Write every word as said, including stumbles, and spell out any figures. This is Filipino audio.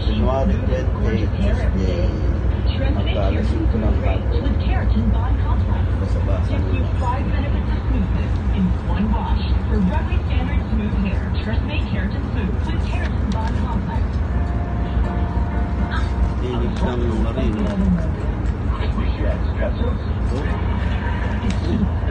January twenty-eighth, Tuesday. Magkaalasing ko ng hapon. Basa-basa mo lang. In one wash for rugged standard smooth hair. Tresemme Keratin Smooth with Keratin Bond Complex. Init ng marino. Oh.